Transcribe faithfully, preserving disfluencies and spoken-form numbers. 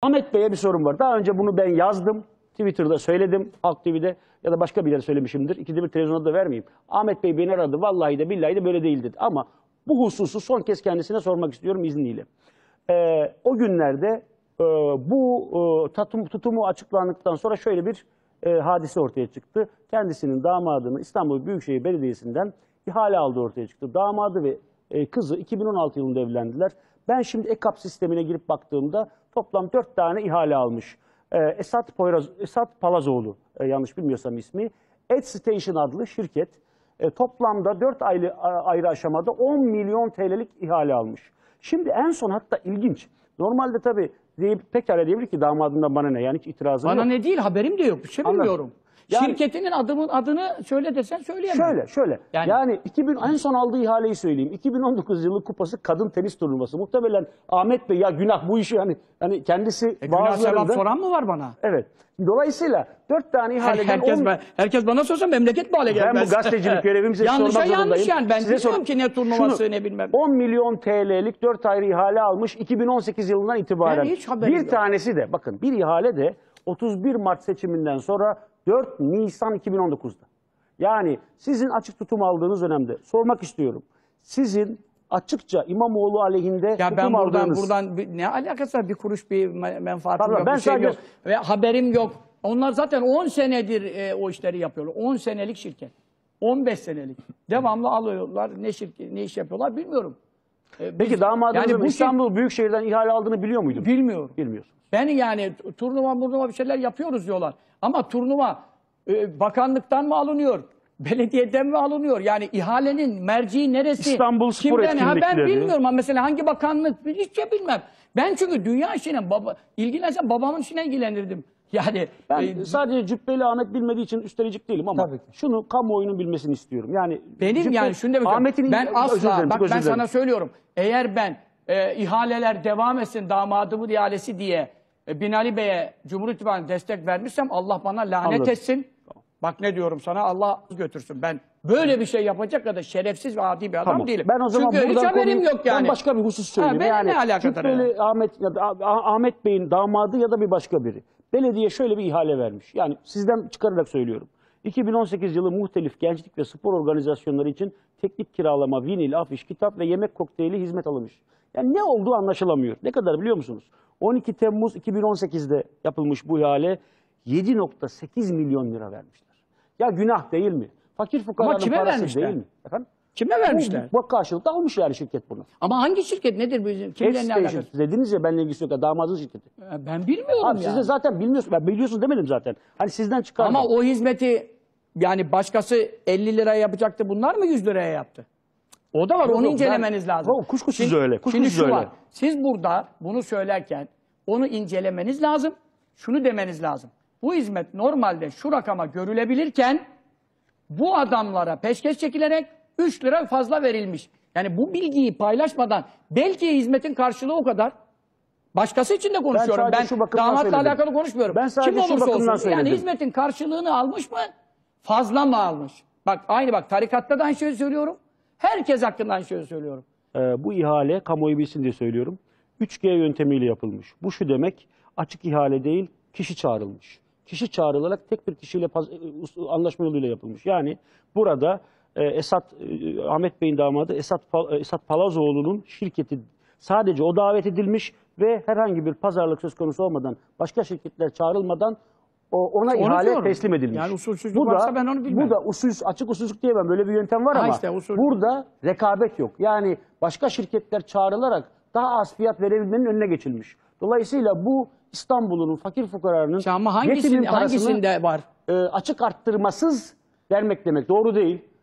Ahmet Bey'e bir sorum var. Daha önce bunu ben yazdım. Twitter'da söyledim. Halk T V'de ya da başka bir yere söylemişimdir. İkide bir televizyonda da vermeyeyim. Ahmet Bey beni aradı. Vallahi de billahi de böyle değil dedi. Ama bu hususu son kez kendisine sormak istiyorum izniyle. Ee, o günlerde e, bu e, tatum, tutumu açıklandıktan sonra şöyle bir e, hadise ortaya çıktı. Kendisinin damadını İstanbul Büyükşehir Belediyesi'nden ihale aldığı ortaya çıktı. Damadı ve e, kızı iki bin on altı yılında evlendiler. Ben şimdi EKAP sistemine girip baktığımda toplam dört tane ihale almış. Ee, Esat, Poyraz, Esat Palazoğlu, e, yanlış bilmiyorsam ismi, Ed Station adlı şirket e, toplamda dört ayrı, ayrı aşamada on milyon T L'lik ihale almış. Şimdi en son hatta ilginç. Normalde tabii deyip, pekala diyebilir ki damadından bana ne, yani hiç itirazım bana yok. ne değil, haberim de yok, bir şey Anladım. bilmiyorum. Yani, şirketinin adımın adını söyle desen söyleyemem. Şöyle şöyle yani, yani iki bin en son aldığı ihaleyi söyleyeyim. iki bin on dokuz yılı kupası kadın tenis turnuvası. Muhtemelen Ahmet Bey ya günah bu işi hani hani kendisi e, bazılarında. Günah sevap soran mı var bana? Evet. Dolayısıyla dört tane ihaleden herkes, on... ben, herkes bana sorsa memleket bu hale gelmez. Ben bu gazetecilik görevimi size sormak zorundayım. Yanlış yani, ben size bilmiyorum sor... ki ne turnuvası Şunu, ne bilmem. on milyon T L'lik dört ayrı ihale almış iki bin on sekiz yılından itibaren. hiç haberim Bir yok. tanesi de bakın bir ihale de otuz bir Mart seçiminden sonra dört Nisan iki bin on dokuz'da. Yani sizin açık tutum aldığınız dönemde sormak istiyorum. Sizin açıkça İmamoğlu aleyhinde ya tutum ben buradan aldığınız... buradan bir, ne alakası var, bir kuruş bir menfaatim Pardon, yok, ben bir şeyim sadece... yok ve haberim yok. Onlar zaten on senedir e, o işleri yapıyorlar. on senelik şirket. on beş senelik. Devamlı alıyorlar. Ne şirket, ne iş yapıyorlar bilmiyorum. E, Peki biz, damadınızın yani bu İstanbul şey... Büyükşehir'den ihale aldığını biliyor muydunuz? Bilmiyorum. Bilmiyorsunuz. Ben yani turnuva turnuva bir şeyler yapıyoruz diyorlar. Ama turnuva e, bakanlıktan mı alınıyor? Belediyeden mi alınıyor? Yani ihalenin merci neresi? İstanbul Spor Kimden? Ha, ben etkinlikleri. bilmiyorum. Mesela hangi bakanlık? Hiç şey bilmem. Ben çünkü dünya işine baba, ilgilensem babamın işine ilgilenirdim. Yani ben e, sadece Cübbeli Ahmet bilmediği için üstelecik değilim ama şunu kamuoyunun bilmesini istiyorum. Yani benim Cübbeli, yani şunu demek Ahmet'in ben asla dilerim, bak ben sana söylüyorum. Eğer ben e, ihaleler devam etsin damadımın ihalesi diye e, Binali Bey'e Cumhur İttifakı'na destek vermişsem Allah bana lanet Anladım. etsin. Bak ne diyorum sana, Allah götürsün. Ben böyle bir şey yapacak kadar şerefsiz ve adi bir adam tamam. değilim. Ben o zaman çünkü hiç haberim konuyu, yok yani. Ben başka bir husus söyleyeyim. Ha, yani ne alakadar Cübbeli yani? Ahmet ya da Ahmet Bey'in damadı ya da bir başka biri. Belediye şöyle bir ihale vermiş. Yani sizden çıkararak söylüyorum. iki bin on sekiz yılı muhtelif gençlik ve spor organizasyonları için teknik kiralama, vinil, afiş, kitap ve yemek kokteyli hizmet alınmış. Yani ne olduğu anlaşılamıyor. Ne kadar biliyor musunuz? on iki Temmuz iki bin on sekiz'de yapılmış bu ihale yedi nokta sekiz milyon lira vermişler. Ya günah değil mi? Fakir fukaranın kime parası vermişler? değil mi? Efendim? Kime vermişler? Bu, bu karşılıkta almış yani şirket bunu. Ama hangi şirket nedir bizim? Kimle ne alakası? Dediniz ya benimle ilgisi yok ya damadın şirketi. Ben bilmiyorum Abi ya. siz de zaten bilmiyorsunuz. Ben biliyorsunuz demedim zaten. Hani sizden çıkar. Ama o hizmeti yani başkası elli liraya yapacaktı. Bunlar mı yüz liraya yaptı? O da var. Yok, onu yok, incelemeniz ben, lazım. O, kuşkusuz şimdi, öyle. Kuşkusuz şimdi şu öyle. var. Siz burada bunu söylerken onu incelemeniz lazım. Şunu demeniz lazım. Bu hizmet normalde şu rakama görülebilirken bu adamlara peşkeş çekilerek üç lira fazla verilmiş. Yani bu bilgiyi paylaşmadan belki hizmetin karşılığı o kadar. Başkası için de konuşuyorum. Ben, ben damatla söyledim. alakalı konuşmuyorum. Ben sadece kim olursa olsun. söyledim. Yani hizmetin karşılığını almış mı? Fazla mı almış? Bak aynı bak tarikatta da aynı şeyi söylüyorum. Herkes hakkında aynı şeyi söylüyorum. Ee, bu ihale kamuoyu bilsin diye söylüyorum. üç G yöntemiyle yapılmış. Bu şu demek, açık ihale değil, kişi çağrılmış. Kişi çağrılarak tek bir kişiyle anlaşma yoluyla yapılmış. Yani burada e, Esat, e, Ahmet Bey'in damadı Esat, Esat Palazoğlu'nun şirketi sadece o davet edilmiş ve herhangi bir pazarlık söz konusu olmadan, başka şirketler çağrılmadan o, ona onu ihale diyorum. Teslim edilmiş. Yani usulsüzlük bu varsa da, ben onu bilmem. Bu da usulsüz, açık usulsüzlük diyemem. Böyle bir yöntem var ha ama işte, usul. burada rekabet yok. Yani başka şirketler çağrılarak daha az fiyat verebilmenin önüne geçilmiş. Dolayısıyla bu İstanbul'un fakir fukaranın ama hangisinde, hangisinde var? E, açık arttırmasız vermek demek. Doğru değil.